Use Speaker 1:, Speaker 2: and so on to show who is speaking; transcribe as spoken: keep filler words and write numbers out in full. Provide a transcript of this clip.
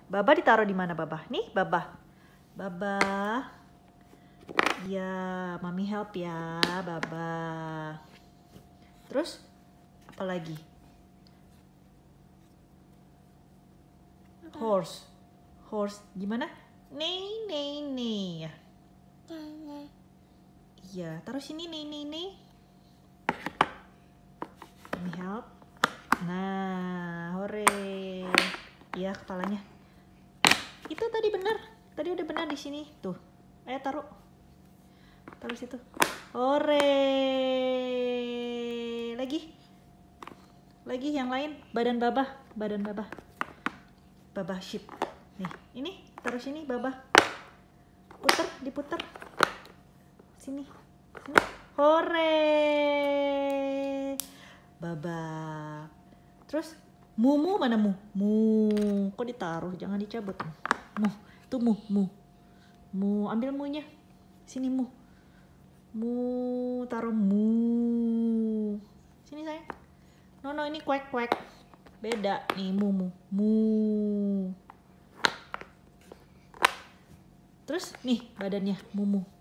Speaker 1: Baba ditaruh di mana Baba? Nih Baba. Baba. Ya, Mami help ya, Baba. Terus apa lagi? Horse. Horse gimana? Nih, nih, nih. Iya, taruh sini nih, nih, nih. Mami help. Nah, hore. Iya, kepalanya. Itu tadi benar. Tadi udah benar di sini. Tuh. Ayo taruh. Taruh situ. Hore. Lagi. Lagi yang lain. Badan Baba. Badan Baba. Baba sheep. Nih, ini taruh sini Baba. Puter, diputer. Sini. Sini. Hore. Baba. Terus Mumu mana Mu? Mu. Kok ditaruh? Jangan dicabut. Mu. Itu Mu, Mu. Mu, ambil Munya. Sini Mu. Mu, taruh Mu. Sini sayang. No, no, ini kuek kuek. Beda nih Mu, Mu. Mu. Terus nih badannya Mumu.